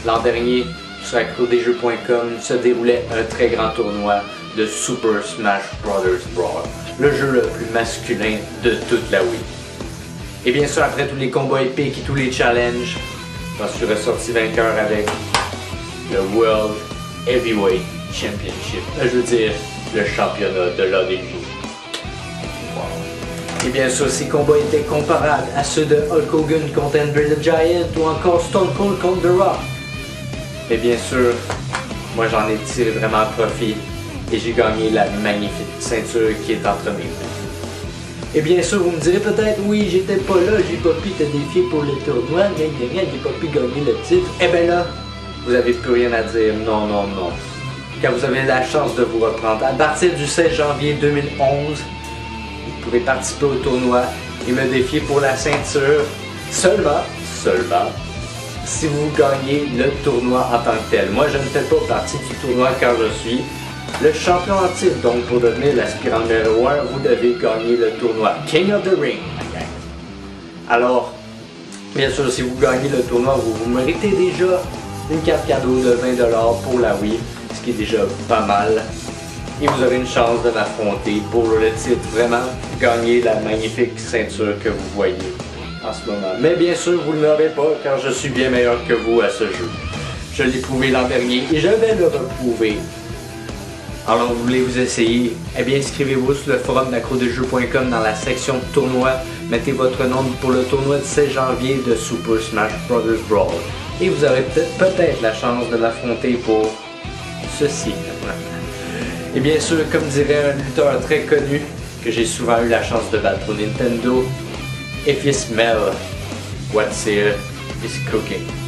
l'an dernier, sur accrodesjeux.com, se déroulait un très grand tournoi de Super Smash Bros. Brawl, le jeu le plus masculin de toute la Wii. Et bien sûr, après tous les combats épiques et tous les challenges, j'en suis ressorti vainqueur avec le World Heavyweight Championship, je veux dire le championnat de l'ADJ. Et bien sûr, ces combats étaient comparables à ceux de Hulk Hogan contre Andre the Giant ou encore Stone Cold contre The Rock. Mais bien sûr, moi j'en ai tiré vraiment profit et j'ai gagné la magnifique ceinture qui est entre mes mains. Et bien sûr, vous me direz peut-être, oui, j'étais pas là, j'ai pas pu te défier pour le tournoi, j'ai pas pu gagner le titre. Eh bien là, vous avez plus rien à dire, non, non, non. Quand vous avez la chance de vous reprendre, à partir du 16 janvier 2011, vous pouvez participer au tournoi et me défier pour la ceinture seulement, si vous gagnez le tournoi en tant que tel. Moi, je ne fais pas partie du tournoi car je suis le champion en titre. Donc, pour devenir l'aspirant numéro 1, vous devez gagner le tournoi King of the Ring. Alors, bien sûr, si vous gagnez le tournoi, vous méritez déjà une carte cadeau de 20$ pour la Wii, ce qui est déjà pas mal. Et vous aurez une chance de m'affronter pour le titre, vraiment gagner la magnifique ceinture que vous voyez en ce moment. Mais bien sûr, vous ne l'aurez pas car je suis bien meilleur que vous à ce jeu. Je l'ai prouvé l'an dernier et je vais le reprouver. Alors, vous voulez vous essayer? Eh bien, inscrivez-vous sur le forum d'accrodesjeux.com dans la section tournoi. Mettez votre nom pour le tournoi du 16 janvier de Super Smash Bros. Brawl. Et vous aurez peut-être la chance de m'affronter pour ceci. Et bien sûr, comme dirait un lutteur très connu, que j'ai souvent eu la chance de battre au Nintendo, if you smell what's here is cooking.